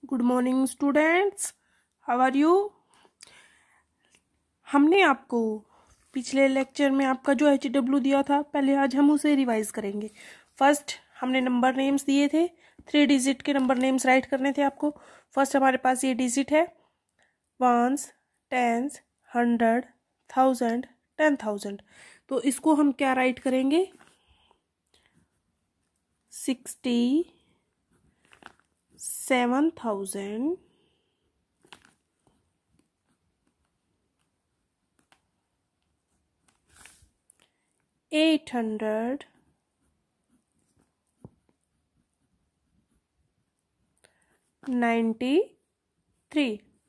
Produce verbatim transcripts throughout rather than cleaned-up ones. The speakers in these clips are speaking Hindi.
Good morning students, how are you. हमने आपको पिछले लेक्चर में आपका जो एच डब्ल्यू दिया था, पहले आज हम उसे रिवाइज करेंगे। फर्स्ट हमने नंबर नेम्स दिए थे, थ्री डिजिट के नंबर नेम्स राइट करने थे आपको। फर्स्ट हमारे पास ये डिजिट है ones, tens, hundred, thousand, ten thousand. तो इसको हम क्या राइट करेंगे, sixty seven thousand eight hundred ninety three.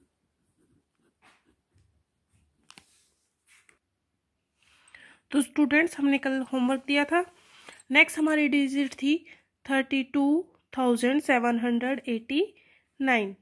तो स्टूडेंट्स हमने कल होमवर्क दिया था। नेक्स्ट हमारी डिजिट थी thirty two thousand seven hundred eighty nine.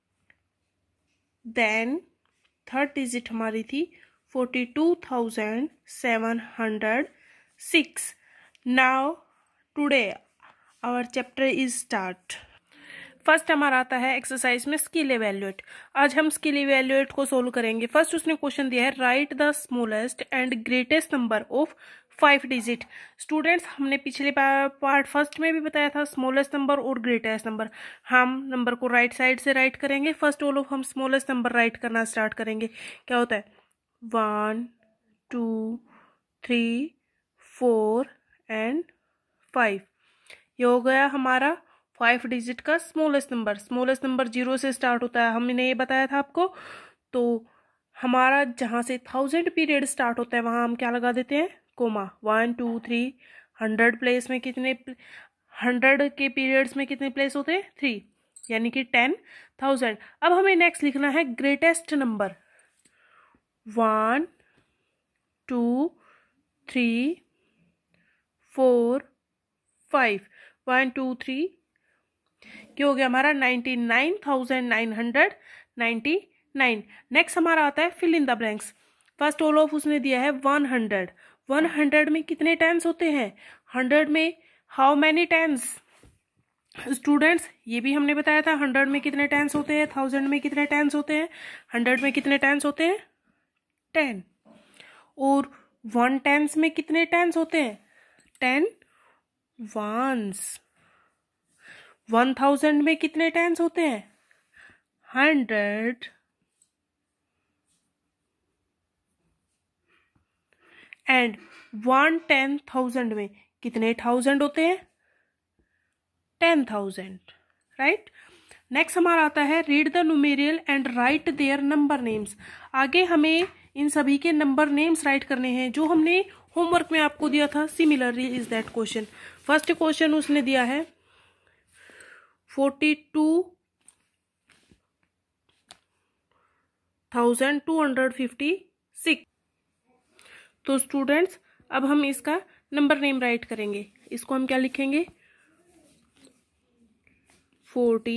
Then third digit हमारी थी forty two thousand seven hundred six. Now today our chapter is start. First हमारा आता है एक्सरसाइज में स्किल एवेल्युएट। आज हम स्किल एवेल्युएट को सोल्व करेंगे। फर्स्ट उसने क्वेश्चन दिया है write the smallest and greatest number of five digit. Students हमने पिछले पार्ट फर्स्ट में भी बताया था स्मॉलेस्ट नंबर और ग्रेटेस्ट नंबर। हम नंबर को राइट साइड से राइट करेंगे। फर्स्ट ऑल ऑफ हम स्मॉलेस्ट नंबर राइट करना स्टार्ट करेंगे। क्या होता है, one, two, three, four and five. ये हो गया हमारा फाइव डिजिट का smallest number. Smallest number zero से स्टार्ट होता है, हमने ये बताया था आपको। तो हमारा जहाँ से थाउजेंड पीरियड स्टार्ट होता है वहाँ हम क्या लगा देते हैं, comma. One two three, hundred place में कितने, हंड्रेड के पीरियड्स में कितने प्लेस होते हैं, थ्री, यानी कि टेन थाउजेंड। अब हमें नेक्स्ट लिखना है greatest number. One, two, three, four, five. One two three क्या हो गया हमारा, ninety nine thousand nine hundred ninety nine. Next हमारा आता है fill in the blanks. First all of उसने दिया है वन हंड्रेड। वन हंड्रेड में कितने टेंस होते हैं, हंड्रेड में हाउ मैनी टेंस। स्टूडेंट्स ये भी हमने बताया था, हंड्रेड में कितने टेंस होते हैं, थाउजेंड में कितने टेंस होते हैं, हंड्रेड में कितने टेंस होते हैं, टेन। और वन टेंस में कितने टेंस होते हैं, टेन वंस। वन थाउजेंड में कितने टेंस होते हैं, hundred. And one ten thousand में कितने थाउजेंड होते हैं, टेन थाउजेंड, राइट। नेक्स्ट हमारा आता है read the numeral and write their number names. आगे हमें इन सभी के नंबर नेम्स राइट करने हैं जो हमने होमवर्क में आपको दिया था। Similarly is that question. First question उसने दिया है forty two thousand two hundred fifty six. तो स्टूडेंट्स अब हम इसका नंबर नेम राइट करेंगे। इसको हम क्या लिखेंगे, forty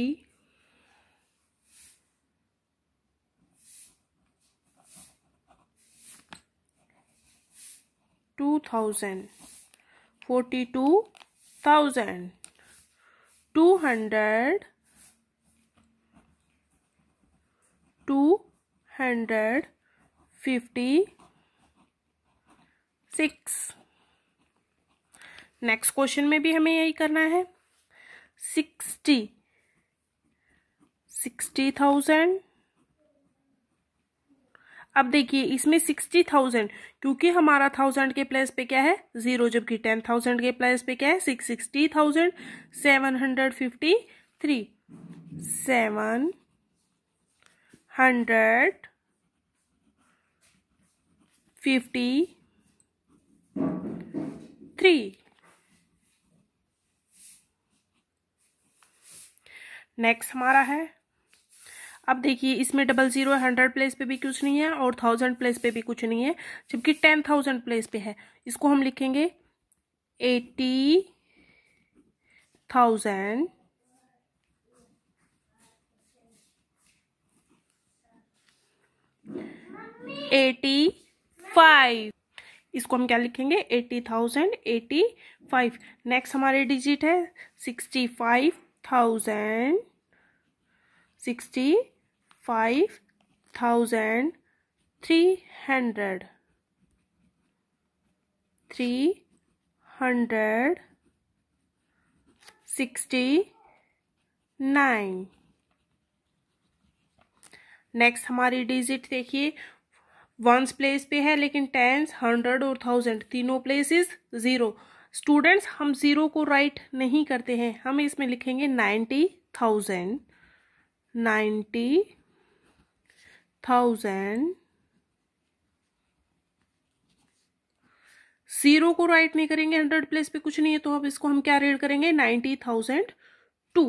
two thousand, forty two thousand two hundred, two hundred fifty six. Next question में भी हमें यही करना है, सिक्सटी, सिक्सटी थाउजेंड। अब देखिए इसमें सिक्सटी थाउजेंड, क्योंकि हमारा थाउजेंड के प्लेस पे क्या है, जीरो, जबकि टेन थाउजेंड के प्लेस पे क्या है, six sixty thousand seven hundred fifty three. Seven hundred fifty three. Next हमारा है, अब देखिए इसमें डबल जीरो है, हंड्रेड प्लेस पे भी कुछ नहीं है और थाउजेंड प्लेस पे भी कुछ नहीं है, जबकि टेन थाउजेंड प्लेस पे है। इसको हम लिखेंगे एटी थाउजेंड एटी फाइव। इसको हम क्या लिखेंगे, eighty thousand eighty five. Next हमारे डिजिट है sixty five thousand sixty five thousand three hundred, three hundred sixty nine. Next हमारी डिजिट देखिए, वंस प्लेस पे है लेकिन टेंस, हंड्रेड और थाउजेंड तीनों प्लेसेस जीरो। स्टूडेंट्स हम जीरो को राइट नहीं करते हैं, हम इसमें लिखेंगे ninety thousand, ninety thousand. Zero को राइट नहीं करेंगे, हंड्रेड प्लेस पे कुछ नहीं है, तो अब इसको हम क्या रीड करेंगे, नाइन्टी थाउजेंड टू।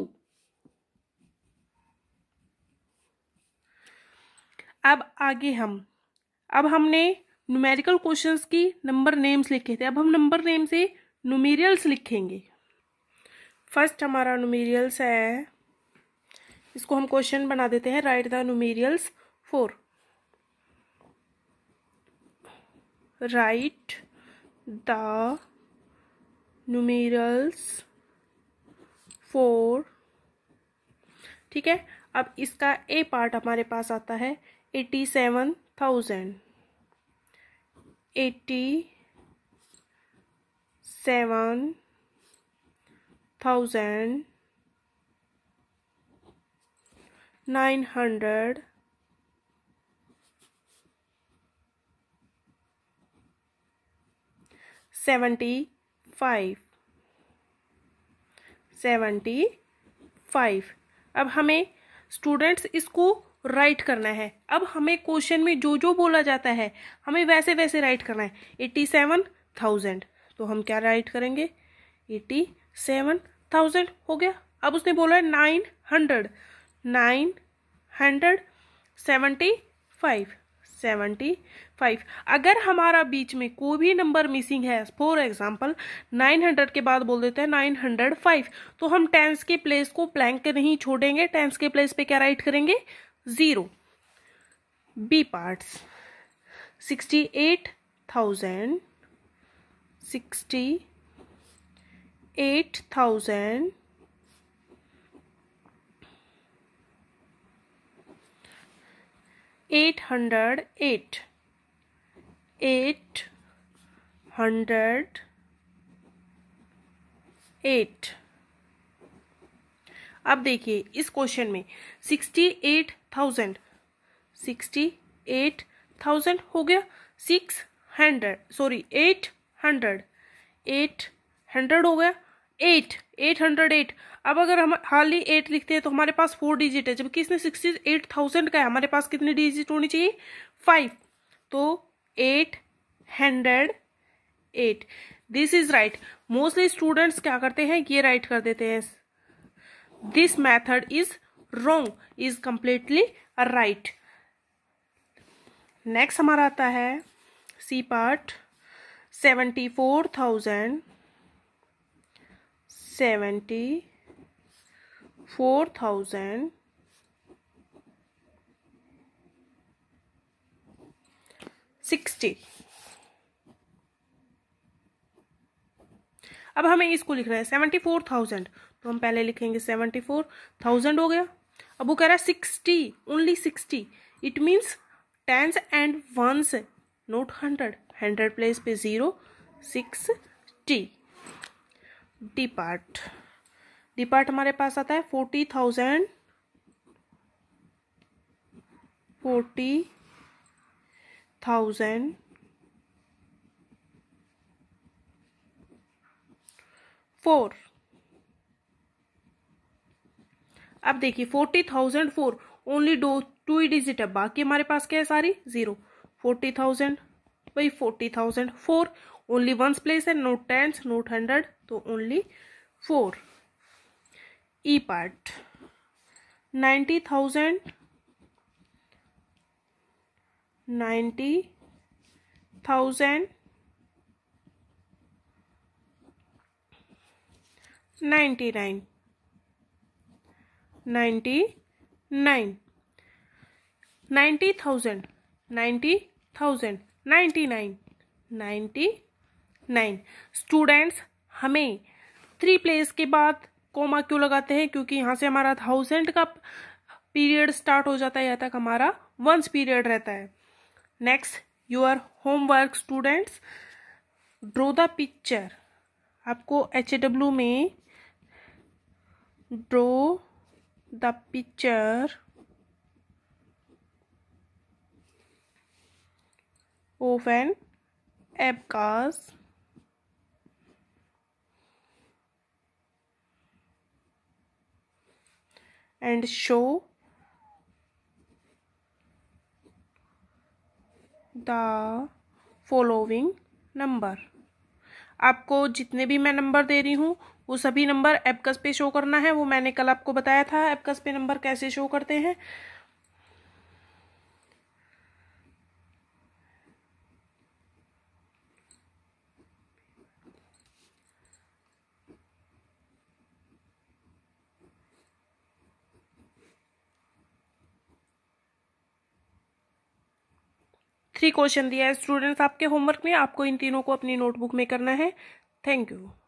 अब आगे हम अब हमने न्यूमेरिकल क्वेश्चंस की नंबर नेम्स लिखे थे, अब हम नंबर नेम से न्यूमेरियल्स लिखेंगे। फर्स्ट हमारा न्यूमेरियल्स है, इसको हम क्वेश्चन बना देते हैं, write the numerals four, write the numerals four. ठीक है, अब इसका ए पार्ट हमारे पास आता है eighty seven thousand, eighty seven thousand nine hundred seventy five, seventy five. अब हमें स्टूडेंट्स इसको राइट करना है। अब हमें क्वेश्चन में जो जो बोला जाता है हमें वैसे वैसे राइट करना है। एटी सेवन थाउजेंड, तो हम क्या राइट करेंगे, एटी सेवन थाउजेंड हो गया। अब उसने बोला है nine hundred, nine hundred seventy five, seventy five. अगर हमारा बीच में कोई भी नंबर मिसिंग है, फॉर एग्जाम्पल नाइन हंड्रेड के बाद बोल देते हैं नाइन हंड्रेड फाइव, तो हम टेंस के प्लेस को ब्लैंक नहीं छोड़ेंगे, टेंस के प्लेस पे क्या राइट करेंगे, zero. B parts, sixty eight thousand, sixty eight thousand eight hundred eight, eight hundred eight. अब देखिए इस क्वेश्चन में sixty eight thousand, sixty eight thousand हो गया, six hundred sorry eight hundred, eight hundred हो गया, एट एट हंड्रेड एट। अब अगर हम हाली एट लिखते हैं तो हमारे पास फोर डिजिट है, जबकि इसने सिक्सटी एट थाउजेंड का है, हमारे पास कितनी डिजिट होनी चाहिए, फाइव। तो eight hundred eight, this is right. Mostly students क्या करते हैं, ये राइट कर देते हैं। This method is wrong, is completely right. Next हमारा आता है C part, seventy four thousand, seventy four thousand sixty. अब हमें इसको लिखना है सेवेंटी फोर थाउजेंड, तो हम पहले लिखेंगे सेवेंटी फोर थाउजेंड हो गया। अब वो कह रहा है sixty, only sixty, it means tens and ones, not hundred, hundred place पे zero, sixty. D part, D part हमारे पास आता है forty thousand, forty thousand four. अब देखिए फोर्टी थाउजेंड फोर, ओनली दो टू ही डिजिट है, बाकी हमारे पास क्या है, सारी जीरो। फोर्टी थाउजेंड भाई forty thousand four, only ones place है, नोट टेंस नोट हंड्रेड, तो only four. E part, ninety thousand, ninety thousand ninety nine, ninety nine, ninety thousand, ninety thousand ninety nine, ninety nine. Students हमें थ्री प्लेस के बाद कोमा क्यों लगाते हैं, क्योंकि यहाँ से हमारा थाउजेंड का पीरियड स्टार्ट हो जाता है, यहाँ तक हमारा वंस पीरियड रहता है। Next your homework students, draw the picture. आपको एच ए डब्ल्यू में draw the picture of an abacus and show the following number। आपको जितने भी मैं नंबर दे रही हूँ वो सभी नंबर एबकस पे शो करना है। वो मैंने कल आपको बताया था एबकस पे नंबर कैसे शो करते हैं। थ्री क्वेश्चन दिया है स्टूडेंट्स आपके होमवर्क में, आपको इन तीनों को अपनी नोटबुक में करना है। Thank you.